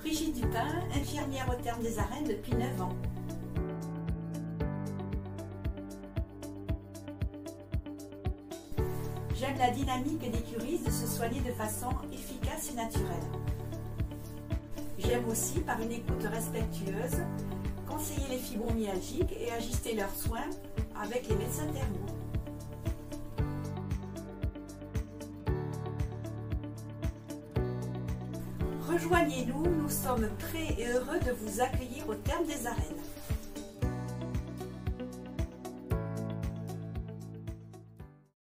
Brigitte Dupin, infirmière au terme des Arènes depuis 9 ans. J'aime la dynamique des curistes de se soigner de façon efficace et naturelle. J'aime aussi, par une écoute respectueuse, conseiller les fibromyalgiques et ajuster leurs soins avec les médecins thermaux. Rejoignez-nous, nous sommes prêts et heureux de vous accueillir au terme des Arènes.